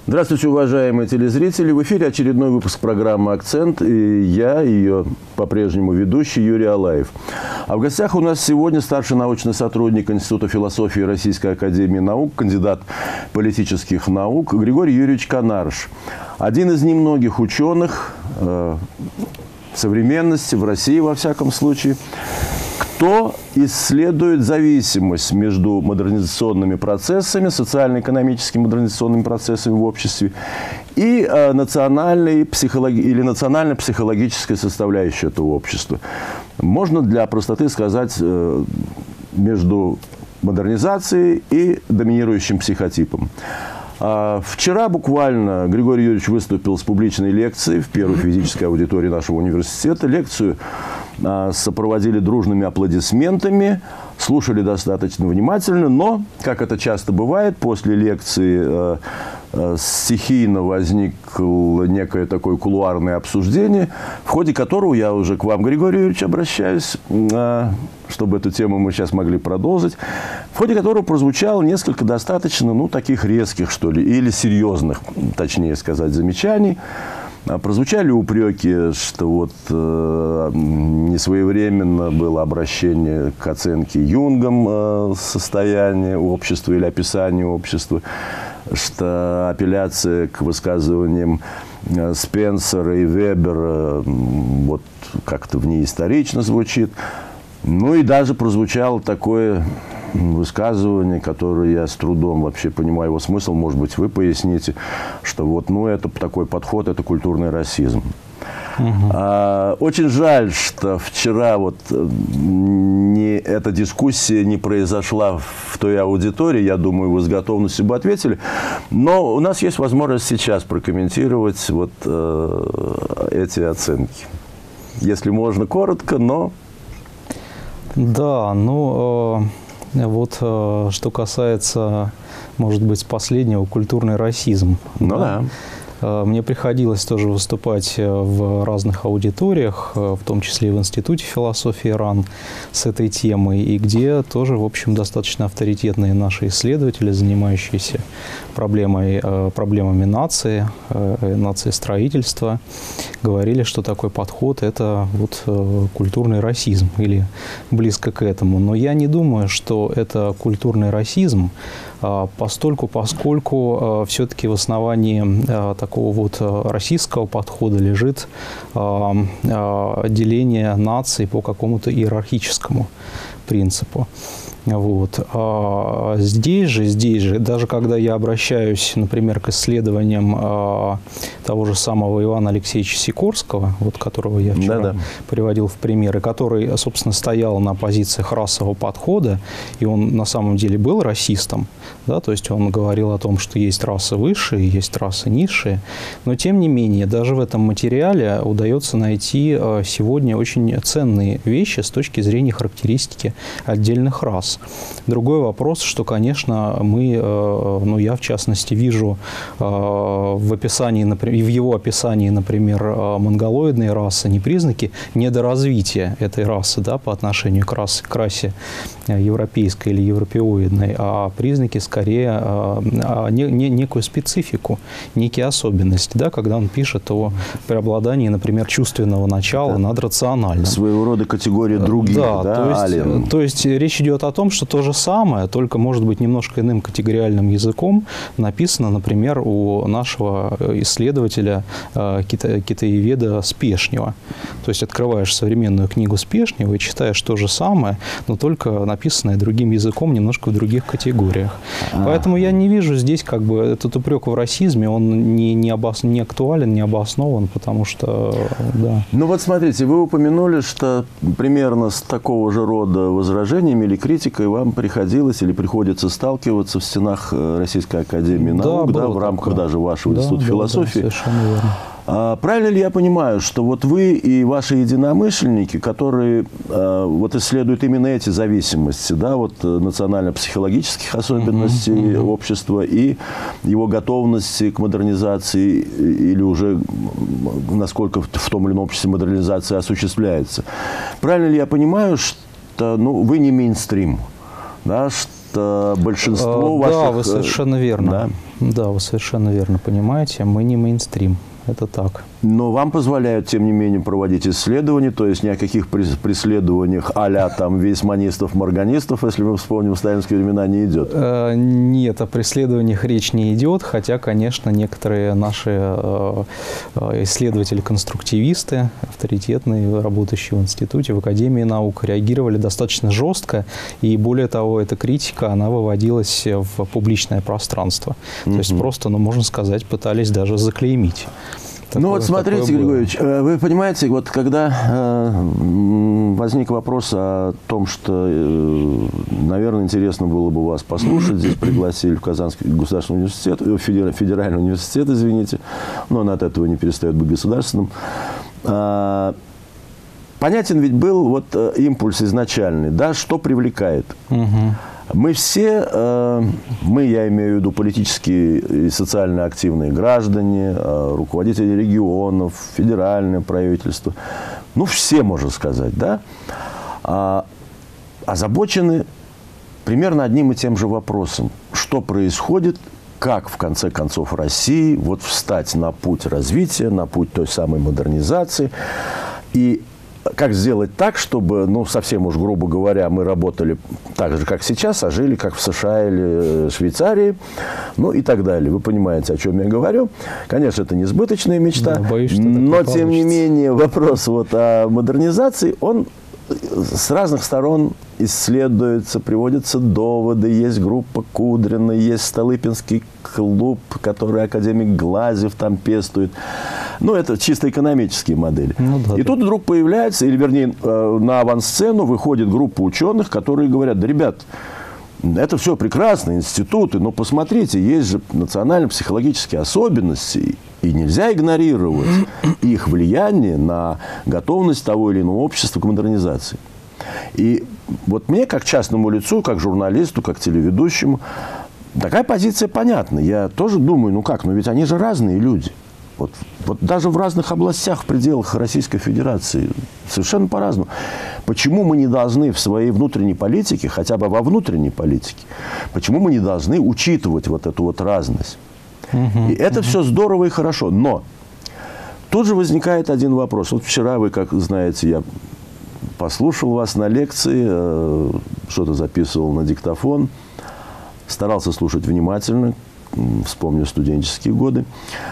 Здравствуйте, уважаемые телезрители. В эфире очередной выпуск программы «Акцент». И я, ее по-прежнему ведущий, Юрий Алаев. А в гостях у нас сегодня старший научный сотрудник Института философии Российской академии наук, кандидат политических наук Григорий Юрьевич Канарыш. Один из немногих ученых современности, в России во всяком случае, кто исследует зависимость между модернизационными процессами, социально-экономическими модернизационными процессами в обществе и национальной или национально-психологической составляющей этого общества. Можно для простоты сказать между модернизацией и доминирующим психотипом. Вчера буквально Григорий Юрьевич выступил с публичной лекцией в первой физической аудитории нашего университета. Лекцию сопроводили дружными аплодисментами, слушали достаточно внимательно, но, как это часто бывает, после лекции стихийно возникло некое такое кулуарное обсуждение, в ходе которого я уже к вам, Григорий Юрьевич, обращаюсь, чтобы эту тему мы сейчас могли продолжить, в ходе которого прозвучало несколько достаточно, таких резких, что ли, или серьезных, точнее сказать, замечаний. Прозвучали упреки, что несвоевременно было обращение к оценке Юнгом состояния общества или описания общества, что апелляция к высказываниям Спенсера и Вебера как-то внеисторично звучит. И даже прозвучало такое высказывание, которое я с трудом вообще понимаю его смысл, может быть, вы поясните, что это такой подход, это культурный расизм. Очень жаль, что вчера эта дискуссия не произошла в той аудитории. Я думаю, вы с готовностью бы ответили. Но у нас есть возможность сейчас прокомментировать эти оценки. Если можно, коротко, но... Да, что касается, может быть, последнего, культурный расизм. Да. Мне приходилось тоже выступать в разных аудиториях, в том числе и в Институте философии РАН с этой темой, и где тоже, в общем, достаточно авторитетные наши исследователи, занимающиеся проблемами нации, нациестроительства, говорили, что такой подход – это культурный расизм или близко к этому. Но я не думаю, что это культурный расизм, поскольку все-таки в основании такого российского подхода лежит деление наций по какому-то иерархическому принципу. Здесь же, даже когда я обращаюсь, например, к исследованиям того же самого Ивана Алексеевича Сикорского, которого я вчера приводил в пример, и который, собственно, стоял на позициях расового подхода, и он на самом деле был расистом, то есть он говорил о том, что есть расы высшие, есть расы низшие, но тем не менее, даже в этом материале удается найти сегодня очень ценные вещи с точки зрения характеристики отдельных рас. Другой вопрос, что, конечно, я в частности вижу в описании, в его описании, например, монголоидной расы не признаки недоразвития этой расы, по отношению к расе европейской или европеоидной, а признаки скорее некую специфику, некие особенности, когда он пишет о преобладании, например, чувственного начала над рациональным. Своего рода категория других, то есть речь идет о том, что то же самое, только, может быть, немножко иным категориальным языком написано, например, у нашего исследователя, китаеведа Спешнева. То есть открываешь современную книгу Спешнева и читаешь то же самое, но только написанное другим языком, немножко в других категориях. Поэтому я не вижу здесь этот упрек в расизме, он не актуален, не обоснован, потому что, смотрите, вы упомянули, что примерно с такого же рода возражениями или критикой вам приходилось или приходится сталкиваться в стенах Российской академии наук, в рамках даже вашего Института философии. Совершенно верно. Правильно ли я понимаю, что вы и ваши единомышленники, которые исследуют именно эти зависимости, национально-психологических особенностей общества и его готовности к модернизации или уже насколько в том или ином обществе модернизация осуществляется? Правильно ли я понимаю, что вы не мейнстрим, что большинство ваших... Да, вы совершенно верно. Да, вы совершенно верно понимаете. Мы не мейнстрим. Это так. Но вам позволяют, тем не менее, проводить исследования, то есть ни о каких преследованиях а-ля там вейсманистов, если мы вспомним сталинские времена, не идет? Нет, о преследованиях речь не идет, хотя, конечно, некоторые наши исследователи-конструктивисты, авторитетные, работающие в институте, в Академии наук, реагировали достаточно жестко, и более того, эта критика, она выводилась в публичное пространство. То есть просто, можно сказать, пытались даже заклеймить. Вот смотрите, Григорьевич, вы понимаете, вот когда возник вопрос о том, что, наверное, интересно было бы вас послушать, здесь пригласили в Казанский государственный университет, федеральный университет, извините, но он от этого не перестает быть государственным. Понятен ведь был вот импульс изначальный, да, что привлекает. Мы все, я имею в виду политические и социально активные граждане, руководители регионов, федеральное правительство, все, можно сказать, да, озабочены примерно одним и тем же вопросом. Что происходит, как, в конце концов, России вот встать на путь развития, на путь той самой модернизации, и как сделать так, чтобы, совсем уж грубо говоря, мы работали так же, как сейчас, а жили, как в США или Швейцарии, и так далее. Вы понимаете, о чем я говорю. Конечно, это несбыточная мечта, боюсь, но, тем не менее, вопрос о модернизации, он с разных сторон исследуется, приводятся доводы. Есть группа Кудрина, есть Столыпинский клуб, который академик Глазев там пестует. Это чисто экономические модели. И тут вдруг появляется, или вернее, на авансцену выходит группа ученых, которые говорят: да, ребят, это все прекрасно, институты, но посмотрите, есть же национально-психологические особенности, и нельзя игнорировать их влияние на готовность того или иного общества к модернизации. И вот мне, как частному лицу, как журналисту, как телеведущему, такая позиция понятна. Я тоже думаю, но ведь они же разные люди. Вот даже в разных областях, в пределах Российской Федерации совершенно по-разному. Почему мы не должны в своей внутренней политике, хотя бы во внутренней политике, почему мы не должны учитывать вот эту вот разность? И это все здорово и хорошо. Но тут же возникает один вопрос. Вот вчера вы, как знаете, я послушал вас на лекции, что-то записывал на диктофон, старался слушать внимательно, вспомню студенческие годы.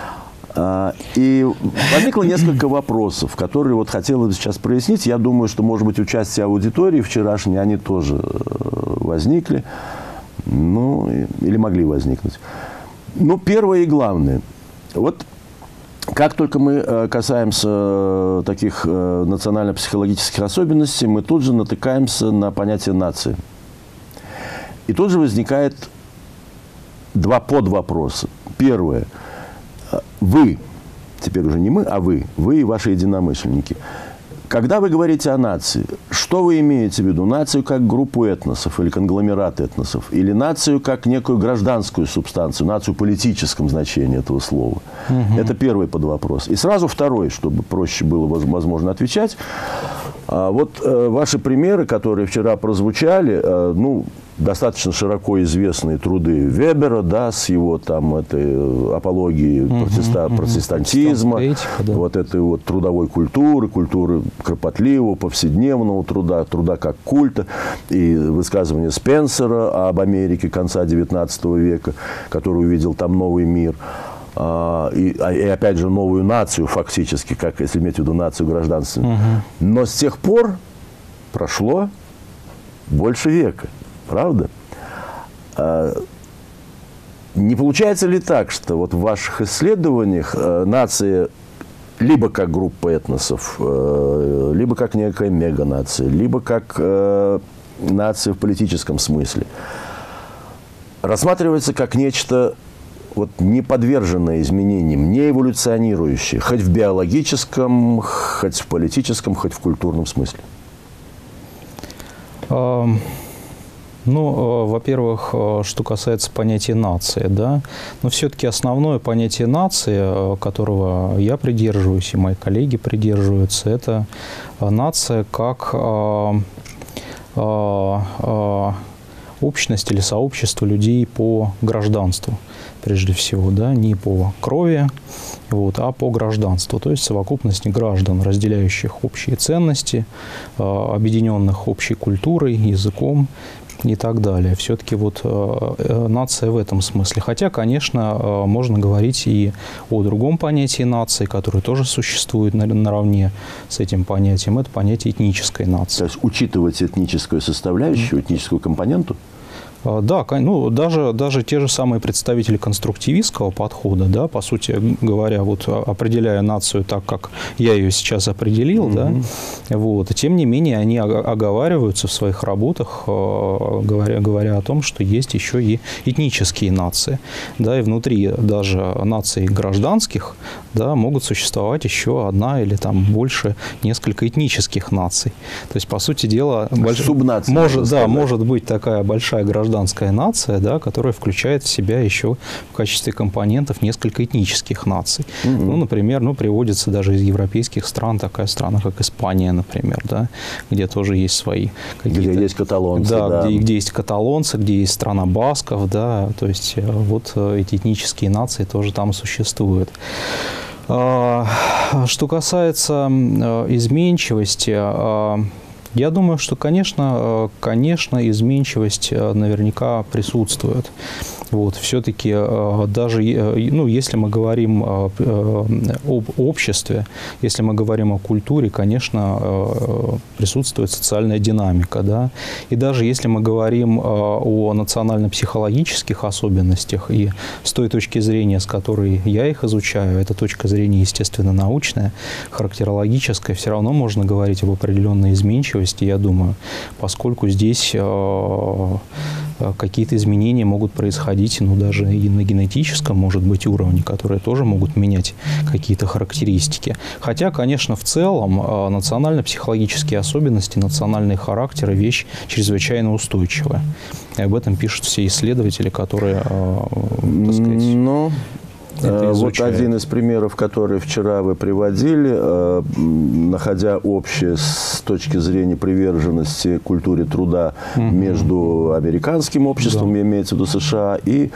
И возникло несколько вопросов, которые вот хотелось сейчас прояснить. Я думаю, что, может быть, участие аудитории вчерашней, они тоже возникли, или могли возникнуть. Первое и главное. Вот как только мы касаемся таких национально-психологических особенностей, мы тут же натыкаемся на понятие нации. И тут же возникает два подвопроса. Первое. Вы, теперь уже не мы, а вы и ваши единомышленники. Когда вы говорите о нации, что вы имеете в виду? Нацию как группу этносов или конгломерат этносов? Или нацию как некую гражданскую субстанцию, нацию в политическом значении этого слова? Это первый подвопрос. И сразу второй, чтобы проще было, возможно, отвечать. Вот ваши примеры, которые вчера прозвучали, достаточно широко известные труды Вебера, да, с его там этой апологией протестантизма, вот этой вот трудовой культуры кропотливого, повседневного труда как культа, и высказывание Спенсера об Америке конца XIX века, который увидел там новый мир. И опять же новую нацию фактически, как если иметь в виду нацию гражданственную. Но с тех пор прошло больше века. Правда? Не получается ли так, что вот в ваших исследованиях нация либо как группа этносов, либо как некая меганация, либо как нация в политическом смысле рассматривается как нечто не подверженное изменениям, не эволюционирующее, хоть в биологическом, хоть в политическом, хоть в культурном смысле? Во-первых, что касается понятия нации, да, но все-таки основное понятие нации, которого я придерживаюсь и мои коллеги придерживаются, это нация как общность или сообщество людей по гражданству, прежде всего, да, не по крови, вот, а по гражданству, то есть совокупность граждан, разделяющих общие ценности, объединенных общей культурой, языком и так далее. Все-таки вот нация в этом смысле. Хотя, конечно, можно говорить и о другом понятии нации, которое тоже существует наравне с этим понятием. Это понятие этнической нации. То есть учитывать этническую составляющую, этническую компоненту? Да, ну, даже те же самые представители конструктивистского подхода, да, по сути говоря, вот определяя нацию так, как я ее сейчас определил, да, вот, и тем не менее они оговариваются в своих работах, говоря о том, что есть еще и этнические нации, да, и внутри даже наций гражданских, да, могут существовать еще одна или там больше несколько этнических наций. То есть, по сути дела, может быть такая большая гражданская нация, да, которая включает в себя еще в качестве компонентов несколько этнических наций. Ну, например, приводится даже из европейских стран такая страна, как Испания, например, да, где тоже есть свои какие-то... Где есть каталонцы, да. Где есть каталонцы, где есть страна басков, да, то есть вот эти этнические нации тоже там существуют. Что касается изменчивости, я думаю, что, конечно, изменчивость наверняка присутствует. Вот, все-таки даже, ну, если мы говорим об обществе, если мы говорим о культуре, конечно, присутствует социальная динамика, да. И даже если мы говорим о национально-психологических особенностях, и с той точки зрения, с которой я их изучаю, это точка зрения, естественно, научная, характерологическая, все равно можно говорить об определенной изменчивости, я думаю, поскольку здесь какие-то изменения могут происходить, ну, даже и на генетическом, может быть, уровне, которые тоже могут менять какие-то характеристики. Хотя, конечно, в целом национально-психологические особенности, национальные характеры – вещь чрезвычайно устойчивая. И об этом пишут все исследователи, которые, так сказать... Вот один из примеров, который вчера вы приводили, находя общее с точки зрения приверженности культуре труда между американским обществом, имеется в виду США, и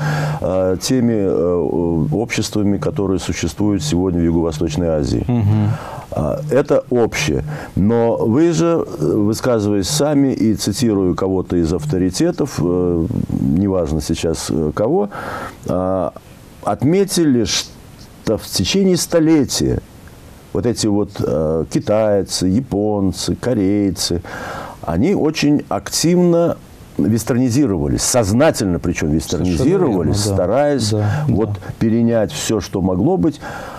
теми обществами, которые существуют сегодня в Юго-Восточной Азии. Это общее. Но вы же, высказываясь сами и цитируя кого-то из авторитетов, неважно сейчас кого, отметили, что в течение столетия вот эти вот китайцы, японцы, корейцы, они очень активно вестернизировались, сознательно причем вестернизировались, стараясь перенять все, что могло быть.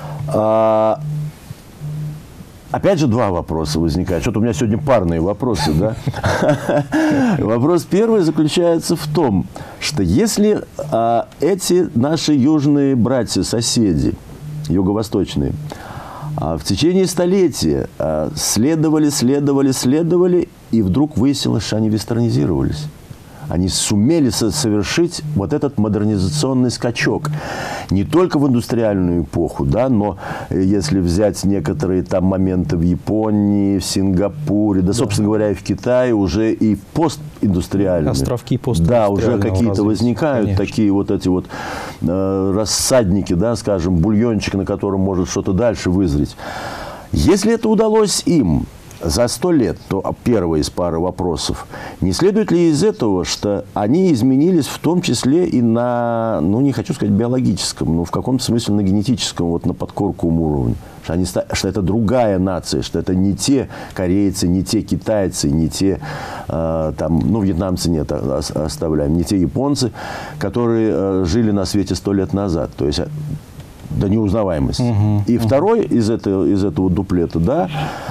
Опять же, два вопроса возникают. Что-то у меня сегодня парные вопросы, да? Вопрос первый заключается в том, что если эти наши южные братья-соседи, юго-восточные, в течение столетия следовали, и вдруг выяснилось, что они вестернизировались. Они сумели совершить вот этот модернизационный скачок. Не только в индустриальную эпоху, да, но если взять некоторые там моменты в Японии, в Сингапуре, да, собственно говоря, и в Китае, уже и в постиндустриальном. Островки постиндустриального Да, уже какие-то возникают, конечно, такие вот эти вот рассадники, да, скажем, бульончик, на котором может что-то дальше вызреть. Если это удалось им за 100 лет, то первая из пары вопросов. Не следует ли из этого, что они изменились в том числе и на, ну, не хочу сказать биологическом, но в каком-то смысле на генетическом, вот на подкорковом уровне? Что это другая нация, что это не те корейцы, не те китайцы, не те, там, ну, вьетнамцы нет, оставляем, не те японцы, которые жили на свете 100 лет назад. То есть до неузнаваемости. И второй из этого дуплета, да,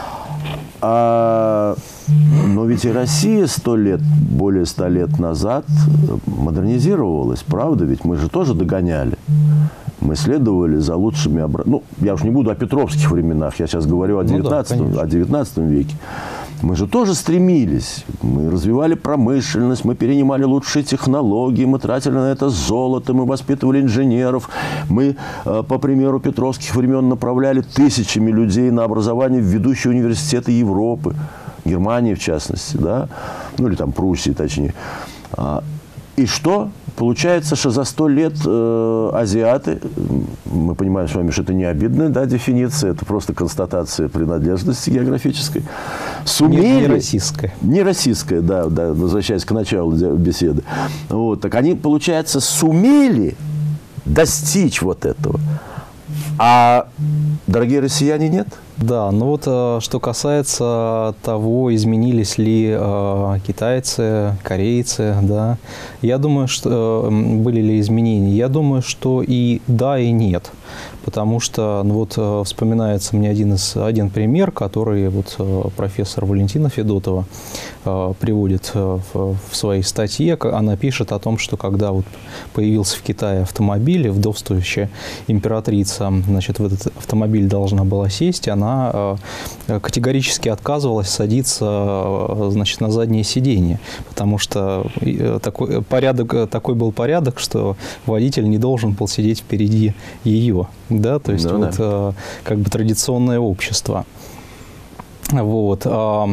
но ведь и Россия более 100 лет назад модернизировалась, правда? Ведь мы же тоже догоняли. Мы следовали за лучшими... Ну, я уж не буду о петровских временах, я сейчас говорю о 19 веке. Мы же тоже стремились. Мы развивали промышленность, мы перенимали лучшие технологии, мы тратили на это золото, мы воспитывали инженеров. Мы, по примеру петровских времен, направляли тысячами людей на образование в ведущие университеты Европы. Германии, в частности, да? Ну, или там Пруссии, точнее. И что? Получается, что за 100 лет азиаты, мы понимаем с вами, что это не обидная, да, дефиниция, это просто констатация принадлежности географической, сумели... Не российская. Не российская, да, возвращаясь к началу беседы. Вот, так они, получается, сумели достичь вот этого. А дорогие россияне нет? Да, ну вот что касается того, изменились ли китайцы, корейцы, да, я думаю, что были ли изменения. Я думаю, что и да, и нет. Потому что, ну вот, вспоминается мне один пример, который вот профессор Валентина Федотова приводит в своей статье. Она пишет о том, что когда вот появился в Китае автомобиль, вдовствующая императрица, значит, в этот автомобиль должна была сесть, она категорически отказывалась садиться, значит, на заднее сиденье, потому что такой был порядок, что водитель не должен был сидеть впереди ее. Да, то есть вот как бы традиционное общество. Вот,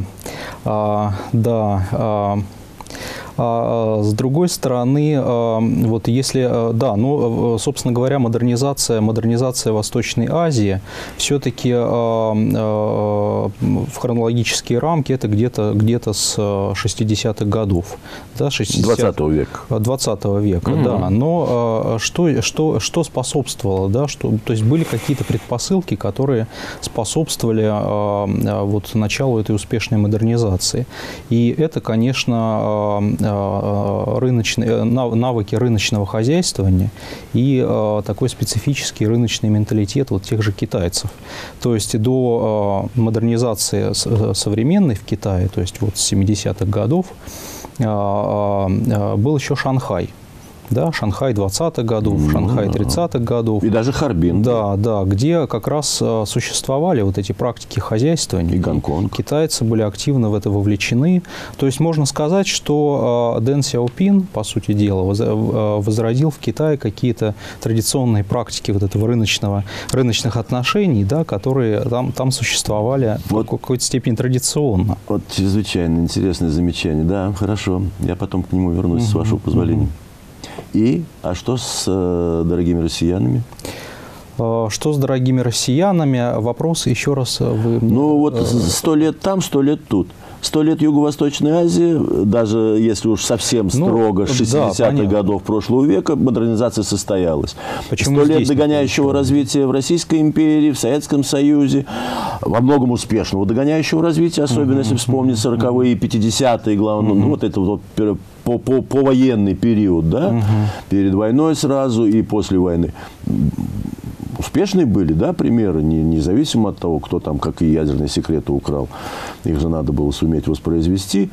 с другой стороны, вот если, да, ну, собственно говоря, модернизация Восточной Азии все-таки в хронологические рамки это где-то с 60-х годов. Да, 20 века. 20 века, да. Но что способствовало, да, то есть были какие-то предпосылки, которые способствовали вот началу этой успешной модернизации. И это, конечно, навыки рыночного хозяйствования и такой специфический рыночный менталитет вот тех же китайцев. То есть до модернизации современной в Китае, то есть вот с 70-х годов, был еще Шанхай. Да, Шанхай 20-х годов, Шанхай 30-х годов. И даже Харбин. Да, да, где как раз существовали вот эти практики хозяйствования. И Гонконг. Китайцы были активно в это вовлечены. То есть можно сказать, что Дэн Сяопин, по сути дела, возродил в Китае какие-то традиционные практики вот этого рыночных отношений, да, которые там существовали в какой-то степени традиционно. Вот чрезвычайно интересное замечание. Да, хорошо. Я потом к нему вернусь, с вашего позволения. А что с дорогими россиянами? Что с дорогими россиянами? Вопрос еще раз вы... Ну вот 100 лет там, 100 лет тут. 100 лет Юго-Восточной Азии, даже если уж совсем строго, с 60-х годов прошлого века, модернизация состоялась. Почему 100 лет догоняющего развития в Российской империи, в Советском Союзе, во многом успешного догоняющего развития, особенно если вспомнить 40-е и 50-е, главное, ну, вот это вот повоенный период, да, перед войной сразу и после войны. Успешные были, да, примеры, независимо от того, кто там какие ядерные секреты украл. Их же надо было суметь воспроизвести.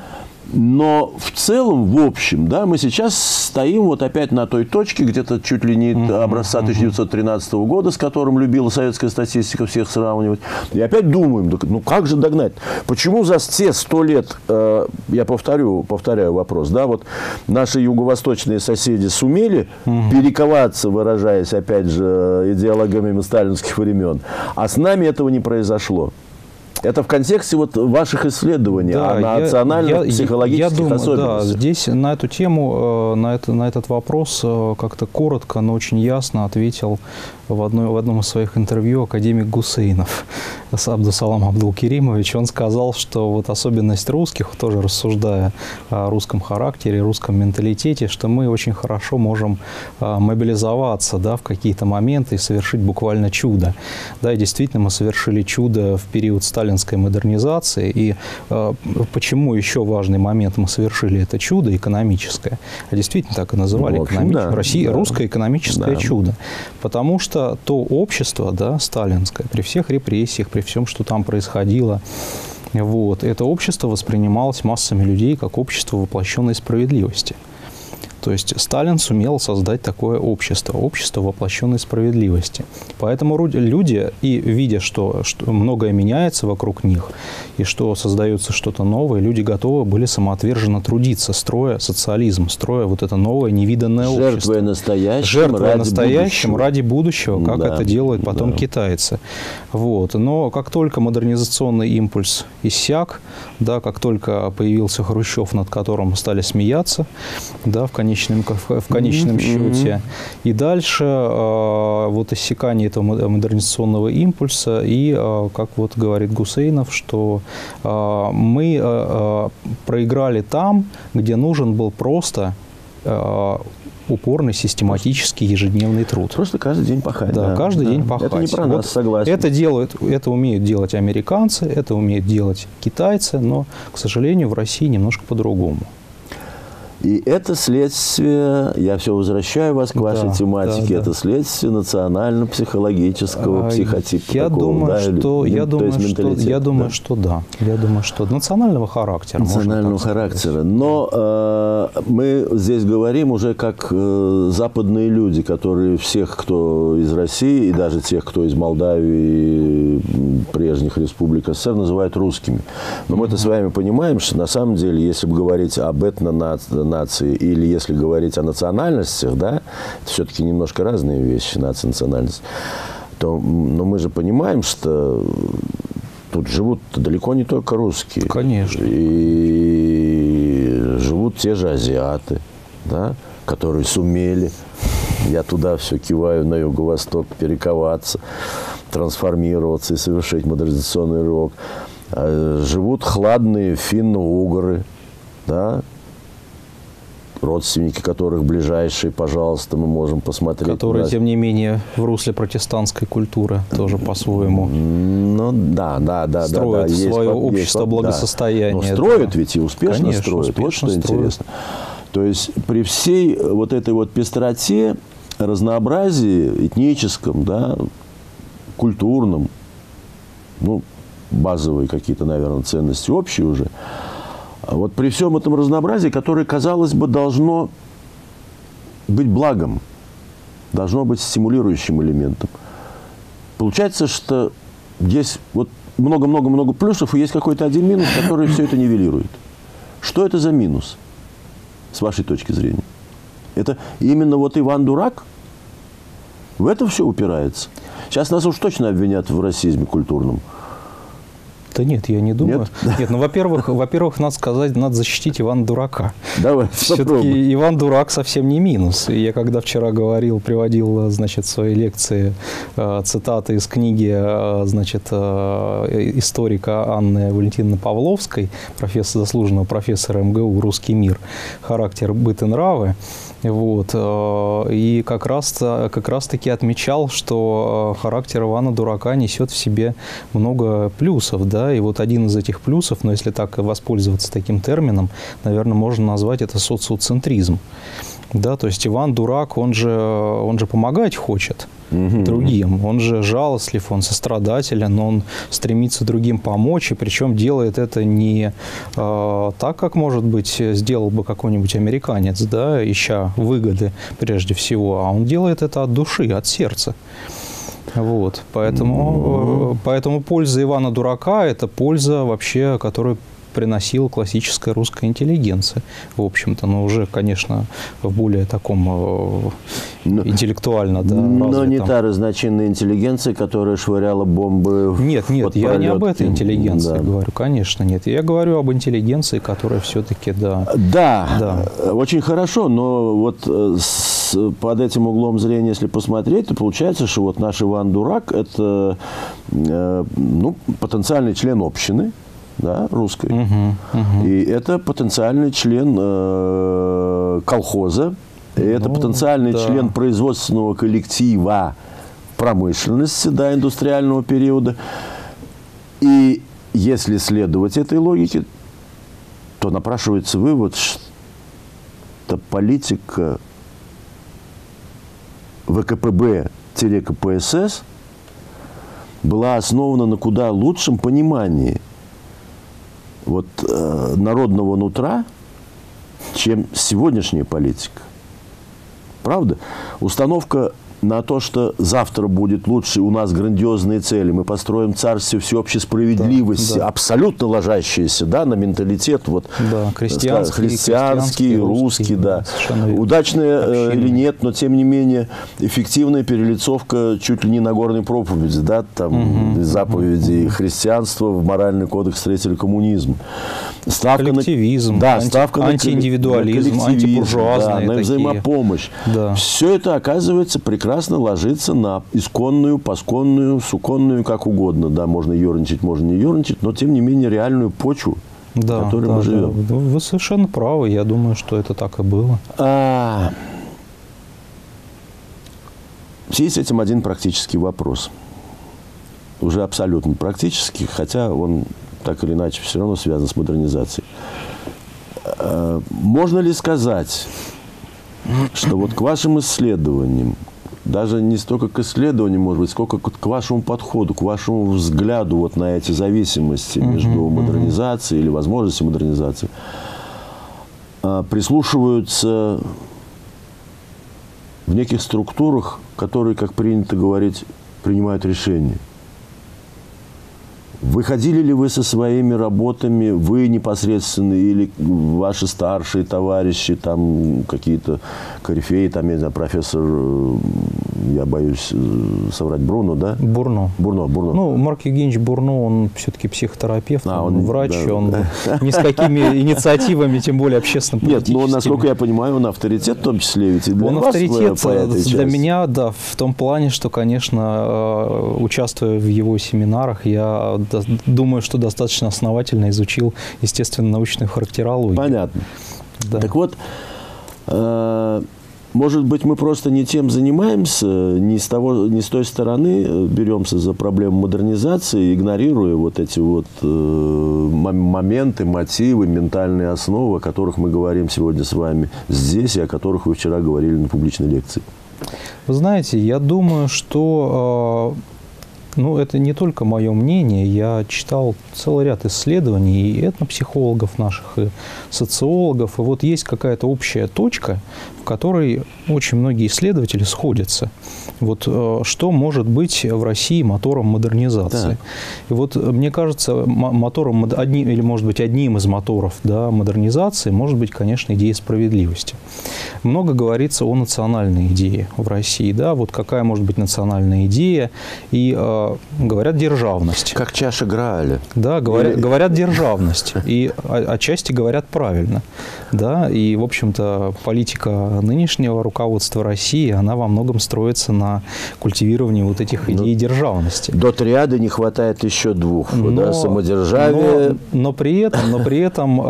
Но в целом, в общем, да, мы сейчас стоим вот опять на той точке, где-то чуть ли не образца 1913 года, с которым любила советская статистика всех сравнивать. И опять думаем, ну как же догнать? Почему за те 100 лет, я повторяю вопрос, да, вот наши юго-восточные соседи сумели перековаться, выражаясь, опять же, идеологами сталинских времен, а с нами этого не произошло. Это в контексте вот ваших исследований о национальных психологических особенностях. Да, здесь на эту тему, на этот вопрос как-то коротко, но очень ясно ответил в одном из своих интервью академик Гусейнов Абдусалам Абдулкеримович. Он сказал, что вот особенность русских, тоже рассуждая о русском характере, русском менталитете, что мы очень хорошо можем мобилизоваться, да, в какие-то моменты и совершить буквально чудо. Да, и действительно мы совершили чудо в период сталинской модернизации. И почему еще важный момент мы совершили это чудо экономическое? А действительно так и называли, русское экономическое чудо. Потому что то общество, да, сталинское, при всех репрессиях, при всем, что там происходило, вот, это общество воспринималось массами людей как общество воплощенной справедливости. То есть Сталин сумел создать такое общество воплощенной справедливости. Поэтому люди, и видя, что многое меняется вокруг них, и что создается что-то новое, люди готовы были самоотверженно трудиться, строя социализм, строя вот это новое невиданное общество. Жертвуя настоящим ради будущего, как это делают потом китайцы. Вот. Но как только модернизационный импульс иссяк, да, как только появился Хрущев, над которым стали смеяться, да, в конечном конечном счете. И дальше вот иссякание этого модернизационного импульса. И, как вот говорит Гусейнов, что мы проиграли там, где нужен был просто упорный, систематический, ежедневный труд. Просто каждый день пахать. Да, каждый день пахать. Это не про нас, согласен. Это умеют делать американцы, это умеют делать китайцы, но, к сожалению, в России немножко по-другому. И это следствие, я все возвращаю вас к вашей тематике, это следствие национально-психологического психотипа. Я думаю, что да. Я думаю, что национального характера. Национального характера. Но мы здесь говорим уже как западные люди, которые всех, кто из России, и даже тех, кто из Молдавии, прежних республик СССР, называют русскими. Но мы-то с вами понимаем, что на самом деле, если бы говорить об этнонации, или если говорить о национальностях, да, это все-таки немножко разные вещи, нация, национальность, но мы же понимаем, что тут живут далеко не только русские. Конечно. И живут те же азиаты, да, которые сумели, я туда все киваю, на юго-восток, перековаться, трансформироваться и совершить модернизационный рывок. Живут хладные финно-угры, да, родственники которых ближайшие, пожалуйста, мы можем посмотреть. Которые, тем не менее, в русле протестантской культуры тоже по-своему. Ну, да. Строят свое общество благосостояния. Но строят ведь и успешно строят. Вот что интересно. То есть при всей вот этой вот пестроте, разнообразии этническом, да, культурном, ну, базовые какие-то, наверное, ценности общие уже, вот при всем этом разнообразии, которое, казалось бы, должно быть благом, должно быть стимулирующим элементом, получается, что есть вот много-много-много плюсов, и есть какой-то один минус, который все это нивелирует. Что это за минус, с вашей точки зрения? Это именно вот Иван Дурак? В это все упирается? Сейчас нас уж точно обвинят в расизме культурном. Да нет, я не думаю. Нет, ну, во-первых, надо сказать, надо защитить Ивана Дурака. Давай, все-таки Иван Дурак совсем не минус. И я когда вчера приводил, значит, в своей лекции цитаты из книги, значит, историка Анны Валентиновны Павловской, заслуженного профессора МГУ «Русский мир. Характер, быт и нравы». Вот. И как раз-таки отмечал, что характер Ивана Дурака несет в себе много плюсов, да, и вот один из этих плюсов, но если так воспользоваться таким термином, наверное, можно назвать это социоцентризм. Да, то есть Иван Дурак, он же помогать хочет другим, он же жалостлив, он сострадателен, он стремится другим помочь, и причем делает это не так, как, может быть, сделал бы какой-нибудь американец, да, ища выгоды прежде всего, а он делает это от души, от сердца. Вот, поэтому польза Ивана Дурака – это польза вообще, которую приносила классическая русская интеллигенция, в общем-то, но уже, конечно, в более таком интеллектуально, да, развитом. Но не та разночинная интеллигенция, которая швыряла бомбы. Нет, я не об этой интеллигенции говорю, конечно, нет. Я говорю об интеллигенции, которая все-таки, Да, очень хорошо, но вот под этим углом зрения, если посмотреть, то получается, что вот наш Иван Дурак – это потенциальный член общины, да, русской. И это потенциальный член колхоза, и это потенциальный член производственного коллектива промышленности, да, индустриального периода. И если следовать этой логике, то напрашивается вывод, что политика ВКПБ-КПСС была основана на куда лучшем понимании вот народного нутра, чем сегодняшняя политика. Правда? Установка на то, что завтра будет лучше, у нас грандиозные цели, мы построим царствие всеобщей справедливости, абсолютно ложащиеся, да, на менталитет, вот, христианский, русский, да. Удачная или нет, но тем не менее эффективная перелицовка чуть ли не Нагорной проповеди, да, там, заповеди христианства в моральный кодекс встретили коммунизм. Ставка коллективизм, на, ставка антииндивидуализм, на антибуржуазные, на взаимопомощь. Да. Все это, оказывается, прекрасно ложится на исконную, посконную, суконную, как угодно. Да, можно ерничать, можно не ерничать, но, тем не менее, реальную почву, в которой мы живем. Да. Вы совершенно правы. Я думаю, что это так и было. В связи с этим один практический вопрос. Уже абсолютно практический, хотя он так или иначе все равно связан с модернизацией. Можно ли сказать, что вот к вашим исследованиям, даже не столько к исследованию, может быть, сколько к вашему подходу, к вашему взгляду вот на эти зависимости между модернизацией или возможностью модернизации, прислушиваются в неких структурах, которые, как принято говорить, принимают решения? Выходили ли вы со своими работами, вы непосредственно или ваши старшие товарищи, там какие-то корифеи, там, я не знаю, профессор, я боюсь соврать, Бруно, да? Бурно. Бурно. Ну, Марк Евгеньевич Бурно, он все-таки психотерапевт, он врач, да. он ни с какими инициативами, тем более общественно-политическими. Нет, но, насколько я понимаю, он авторитет в том числе, ведь и для вас. Он авторитет для меня, да, в том плане, что, конечно, участвуя в его семинарах, я думаю, что достаточно основательно изучил естественно-научную характерологию. Понятно. Да. Так вот, может быть, мы просто не тем занимаемся, не с той стороны беремся за проблему модернизации, игнорируя вот эти вот моменты, мотивы, ментальные основы, о которых мы говорим сегодня с вами здесь и о которых вы вчера говорили на публичной лекции. Вы знаете, я думаю, что... это не только мое мнение. Я читал целый ряд исследований и этнопсихологов наших, и социологов. И вот есть какая-то общая точка, в которой очень многие исследователи сходятся. Вот что может быть в России мотором модернизации? Да. И вот мне кажется, мотором, или, может быть, одним из моторов, да, модернизации может быть, конечно, идея справедливости. Много говорится о национальной идее в России. Да? Вот какая может быть национальная идея? И говорят державность. Как чаша Грааля. Да, говорят державность. И отчасти говорят правильно. Да? И, в общем-то, политика нынешнего руководства России, она во многом строится на культивировании вот этих идей державности. До триады не хватает еще двух. Да? Самодержавие. Но при этом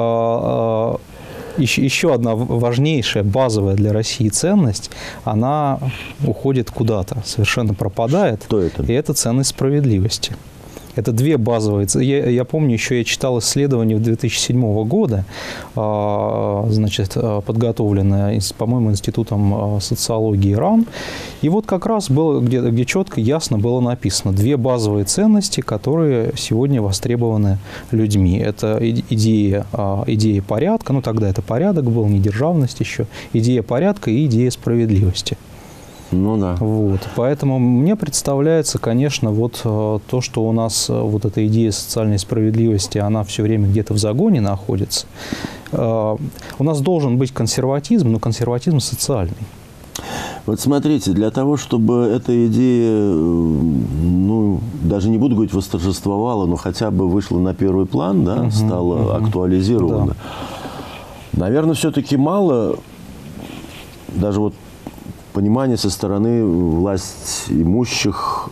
еще одна важнейшая, базовая для России ценность, она уходит куда-то, совершенно пропадает. Что это? И это ценность справедливости. Это две базовые. Я помню, еще я читал исследование 2007 года, значит, подготовленное, по-моему, Институтом социологии РАН. И вот как раз было, где четко, ясно было написано две базовые ценности, которые сегодня востребованы людьми. Это идея порядка, ну тогда это порядок был, не державность еще, идея порядка и идея справедливости. Ну да. Вот. Поэтому мне представляется, конечно, вот то, что у нас вот эта идея социальной справедливости, она все время где-то в загоне находится. У нас должен быть консерватизм, но консерватизм социальный. Вот смотрите, для того, чтобы эта идея, даже не буду говорить восторжествовала, но хотя бы вышла на первый план, да, стала актуализирована, да. Наверное, все-таки мало даже вот понимание со стороны власть имущих,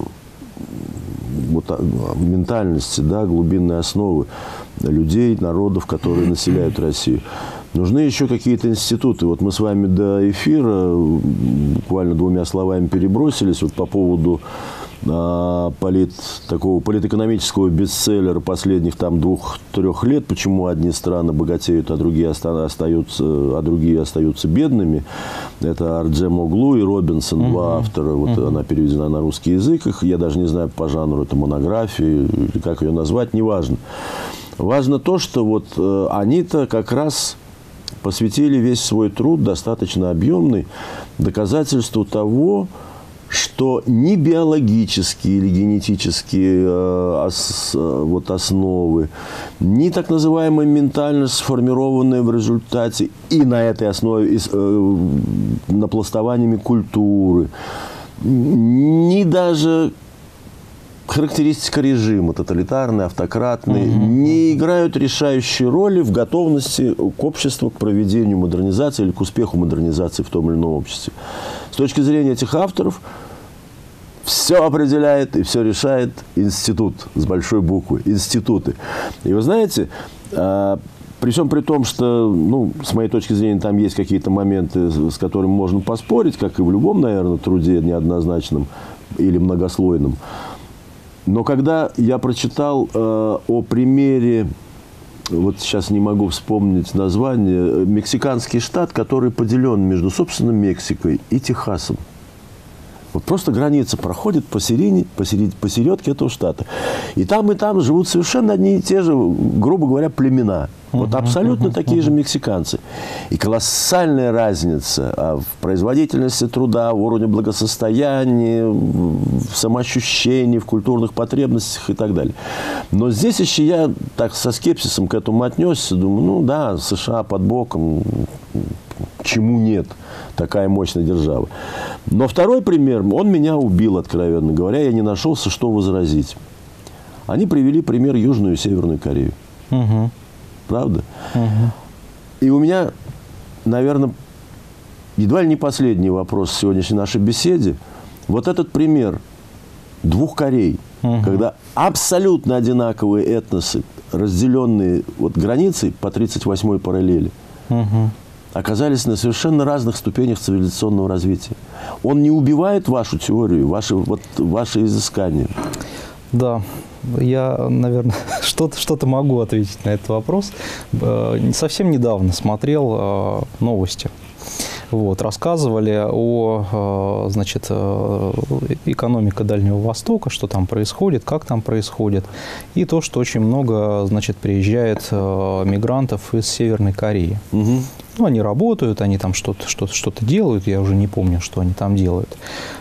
вот, ментальности, да, глубинной основы людей, народов, которые населяют Россию. Нужны еще какие-то институты. Вот мы с вами до эфира буквально двумя словами перебросились вот по поводу такого политэкономического бестселлера последних там 2-3 лет, почему одни страны богатеют, а другие остаются бедными. Это Арджем Оглу и Робинсон, два автора. Вот она переведена на русский язык. Я даже не знаю по жанру, это монография, или как ее назвать, неважно. Важно то, что вот они-то как раз посвятили весь свой труд, достаточно объемный, доказательству того, что ни биологические или генетические основы, ни так называемая ментальность, сформированная в результате и на этой основе напластованиями культуры, ни даже характеристика режима, тоталитарный, автократный, не играют решающей роли в готовности к обществу, к проведению модернизации или к успеху модернизации в том или ином обществе. С точки зрения этих авторов, все определяет и все решает институт с большой буквы, институты. И вы знаете, при всем при том, что, ну, с моей точки зрения, там есть какие-то моменты, с которыми можно поспорить, как и в любом, наверное, труде неоднозначном или многослойном. Но когда я прочитал о примере, вот сейчас не могу вспомнить название, мексиканский штат, который поделен между, собственно, Мексикой и Техасом. Вот просто граница проходит посередке этого штата. И там живут совершенно одни и те же, грубо говоря, племена. Вот абсолютно такие же мексиканцы. И колоссальная разница в производительности труда, в уровне благосостояния, в самоощущении, в культурных потребностях и так далее. Но здесь еще я так со скепсисом к этому отнесся. Думаю, ну да, США под боком, чему нет, такая мощная держава. Но второй пример, он меня убил, откровенно говоря, я не нашелся, что возразить. Они привели пример Южную и Северную Корею. Правда? И у меня, наверное, едва ли не последний вопрос в сегодняшней нашей беседе. Вот этот пример двух Корей, когда абсолютно одинаковые этносы, разделенные вот границей по 38-й параллели, оказались на совершенно разных ступенях цивилизационного развития. Он не убивает вашу теорию, ваши изыскания? Да, я, наверное, что-то могу ответить на этот вопрос. Совсем недавно смотрел новости. Вот, рассказывали о, значит, экономике Дальнего Востока, что там происходит, как там происходит, и то, что очень много, значит, приезжает мигрантов из Северной Кореи. Ну, они работают, они там что-то делают, я уже не помню, что они там делают.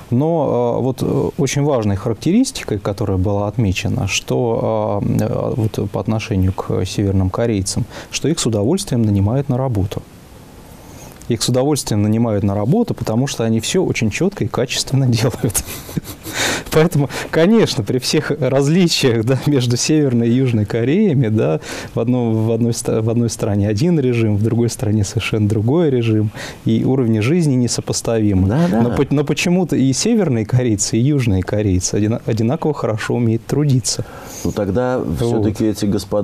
Но вот очень важной характеристикой, которая была отмечена, что вот по отношению к северным корейцам, что их с удовольствием нанимают на работу. Их с удовольствием нанимают на работу, потому что они все очень четко и качественно делают. Поэтому, конечно, при всех различиях, да, между Северной и Южной Кореями, да, в одной стране один режим, в другой стране совершенно другой режим, и уровни жизни несопоставимы. Но почему-то и северные корейцы, и южные корейцы одинаково хорошо умеют трудиться. Ну, тогда все-таки эти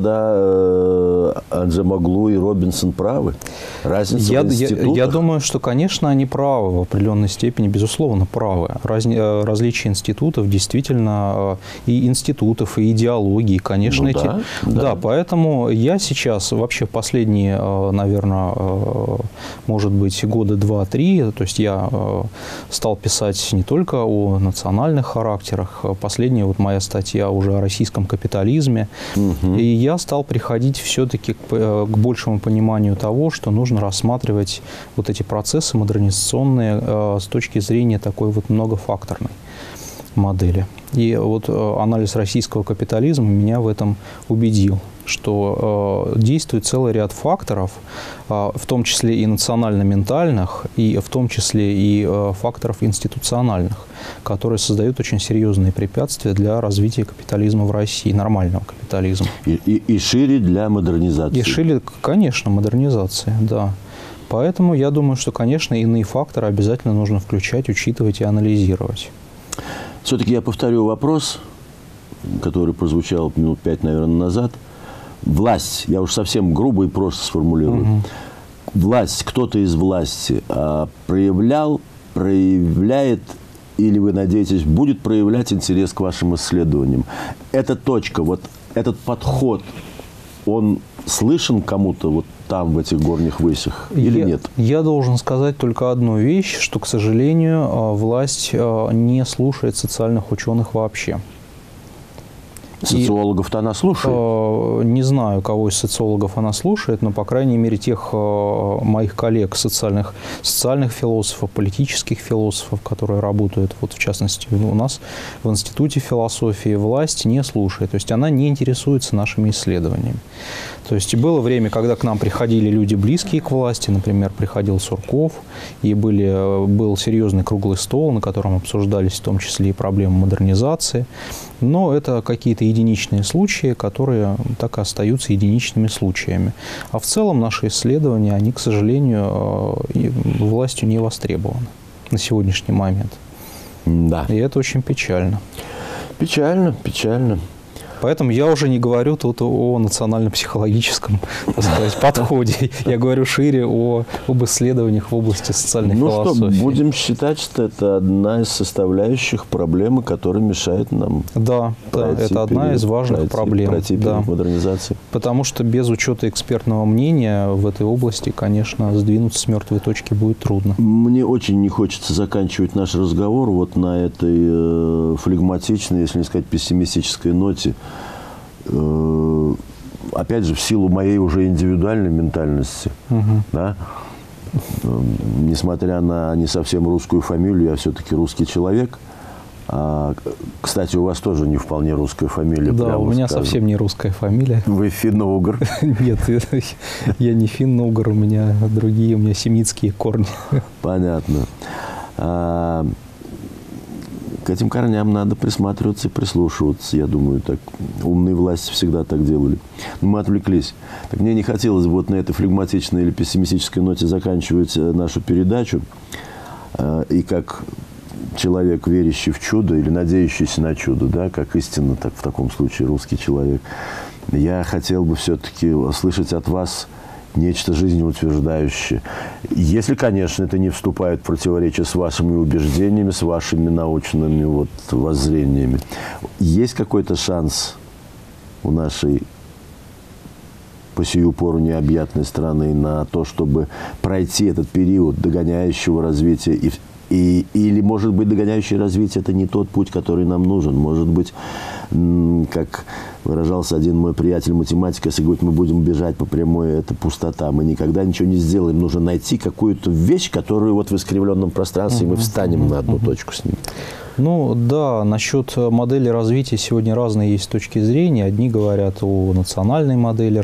господа Анджемоглу и Робинсон правы? Разница в институтах? Я думаю, что, конечно, они правы в определенной степени, безусловно, правы. Различия институтов действительно, и институтов, и идеологии, конечно, Да, поэтому я сейчас вообще в последние, наверное, может быть, года 2-3, то есть я стал писать не только о национальных характерах, последняя вот моя статья уже о российском капитализме, и я стал приходить все-таки к большему пониманию того, что нужно рассматривать вот эти процессы модернизационные с точки зрения такой вот многофакторной модели. И вот анализ российского капитализма меня в этом убедил, что действует целый ряд факторов, в том числе и национально-ментальных, и в том числе и факторов институциональных, которые создают очень серьезные препятствия для развития капитализма в России, нормального капитализма. И шире для модернизации. И шире, конечно, модернизации, да. Поэтому я думаю, что, конечно, иные факторы обязательно нужно включать, учитывать и анализировать. Все-таки я повторю вопрос, который прозвучал минут 5, наверное, назад. Власть, я уж совсем грубо и просто сформулирую. Власть, кто-то из власти проявляет, или вы надеетесь, будет проявлять интерес к вашим исследованиям. Эта точка, вот этот подход, он слышен кому-то вот там, в этих горних высях, или нет? Я должен сказать только одну вещь, что, к сожалению, власть не слушает социальных ученых вообще. Социологов-то она слушает? Не знаю, кого из социологов она слушает, но, по крайней мере, тех моих коллег, социальных философов, политических философов, которые работают, вот, в частности, у нас в Институте философии, власть не слушает. То есть она не интересуется нашими исследованиями. То есть было время, когда к нам приходили люди, близкие к власти, например, приходил Сурков, и был серьезный круглый стол, на котором обсуждались в том числе и проблемы модернизации. Но это какие-то единичные случаи, которые так и остаются единичными случаями. А в целом наши исследования, они, к сожалению, властью не востребованы на сегодняшний момент. Да. И это очень печально. Печально, печально. Поэтому я уже не говорю тут о национально-психологическом, так сказать, подходе. Я говорю шире об исследованиях в области социальной философии. Ну что, будем считать, что это одна из составляющих проблемы, которая мешает нам это одна из важных проблем. Пройти период модернизации. Потому что без учета экспертного мнения в этой области, конечно, сдвинуться с мертвой точки будет трудно. Мне очень не хочется заканчивать наш разговор вот на этой флегматичной, если не сказать пессимистической ноте. Опять же, в силу моей уже индивидуальной ментальности, да, несмотря на не совсем русскую фамилию, я все-таки русский человек. Кстати, у вас тоже не вполне русская фамилия. Да, у меня совсем не русская фамилия. Вы финно-угр? Нет, я не финно-угр, у меня семитские корни. Понятно. К этим корням надо присматриваться и прислушиваться. Я думаю, так умные власти всегда так делали. Но мы отвлеклись. Так мне не хотелось вот на этой флегматичной или пессимистической ноте заканчивать нашу передачу. И как человек, верящий в чудо или надеющийся на чудо, да, как истинно, так в таком случае русский человек, я хотел бы все-таки услышать от вас нечто жизнеутверждающее. Если, конечно, это не вступает в противоречие с вашими убеждениями, с вашими научными воззрениями. Есть какой-то шанс у нашей по сию пору необъятной страны на то, чтобы пройти этот период догоняющего развития или, может быть, догоняющее развитие – это не тот путь, который нам нужен. Может быть, как выражался один мой приятель-математик, если говорить, мы будем бежать по прямой, это пустота. Мы никогда ничего не сделаем. Нужно найти какую-то вещь, которую вот в искривленном пространстве мы встанем на одну точку с ним. Ну да, насчет модели развития сегодня разные есть точки зрения. Одни говорят о национальной модели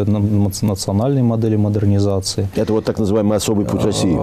модернизации. Это вот так называемый особый путь России?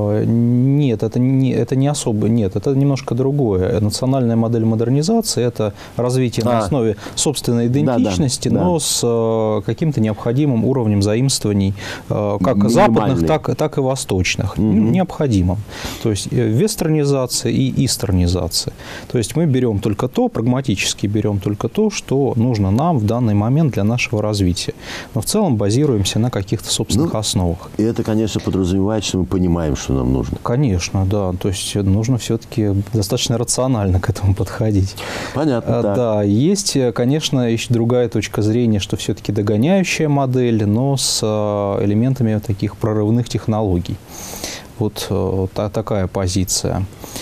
Нет, это не особый. Нет, это немножко другое. Национальная модель модернизации – это развитие на основе собственной идентичности, но с каким-то необходимым уровнем заимствований, как западных, так и восточных. Необходимым. То есть вестернизация и истернизация. То есть мы берем только то, прагматически берем только то, что нужно нам в данный момент для нашего развития. Но в целом базируемся на каких-то собственных основах. И это, конечно, подразумевает, что мы понимаем, что нам нужно. Конечно, да. То есть нужно все-таки достаточно рационально к этому подходить. Понятно, да. Есть, конечно, еще другая точка зрения, что все-таки догоняющая модель, но с элементами таких прорывных технологий. Вот такая позиция.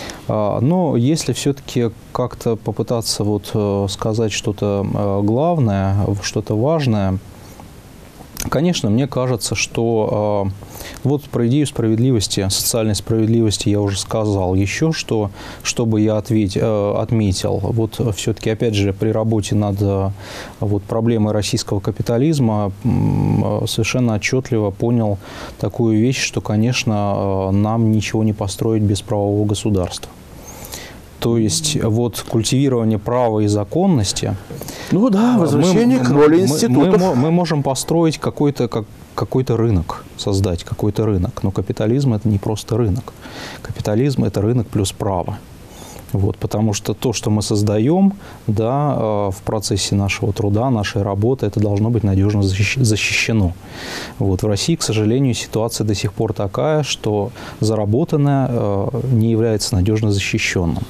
Но если все-таки как-то попытаться сказать что-то главное, что-то важное, конечно, мне кажется, что про идею справедливости, социальной справедливости я уже сказал. Еще чтобы я отметил, все-таки, опять же, при работе над проблемой российского капитализма совершенно отчетливо понял такую вещь, что, конечно, нам ничего не построить без правового государства. То есть культивирование права и законности. Ну да, возвращение к роли институтов. Мы можем построить какой-то рынок, создать какой-то рынок. Но капитализм – это не просто рынок. Капитализм – это рынок плюс право. Потому что то, что мы создаем, в процессе нашего труда, нашей работы, это должно быть надежно защищено. В России, к сожалению, ситуация до сих пор такая, что заработанное не является надежно защищенным.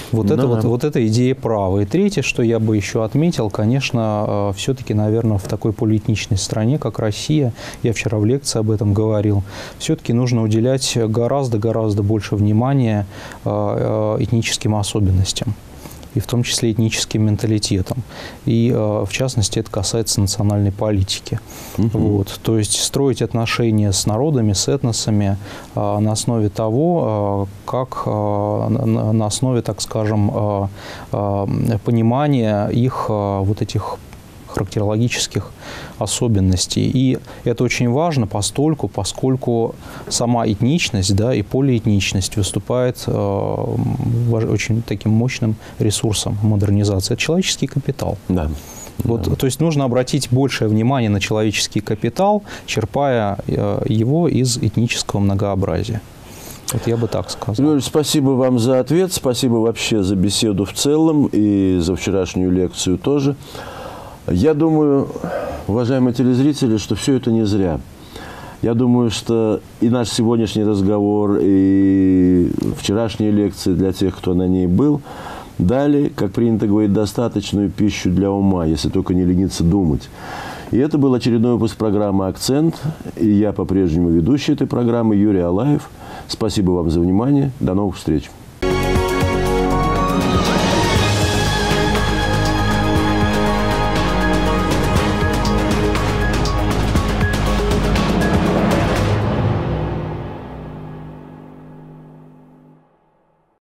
Это идея права. И третье, что я бы еще отметил, конечно, все-таки, наверное, в такой полиэтничной стране, как Россия, я вчера в лекции об этом говорил, все-таки нужно уделять гораздо больше внимания этническим особенностям. и в том числе этническим менталитетом. И, в частности, это касается национальной политики. Вот. То есть строить отношения с народами, с этносами на основе того, как на основе, так скажем, понимания их вот этих характерологических особенностей. И это очень важно поскольку сама этничность, да, и полиэтничность выступает очень таким мощным ресурсом модернизации. Это человеческий капитал. Да. Вот, да. То есть нужно обратить большее внимание на человеческий капитал, черпая его из этнического многообразия. Вот я бы так сказал. Юрий, спасибо вам за ответ, спасибо вообще за беседу в целом и за вчерашнюю лекцию тоже. Я думаю, уважаемые телезрители, что все это не зря. Я думаю, что и наш сегодняшний разговор, и вчерашние лекции для тех, кто на ней был, дали, как принято говорить, достаточную пищу для ума, если только не лениться думать. И это был очередной выпуск программы «Акцент». И я по-прежнему ведущий этой программы Юрий Алаев. Спасибо вам за внимание. До новых встреч.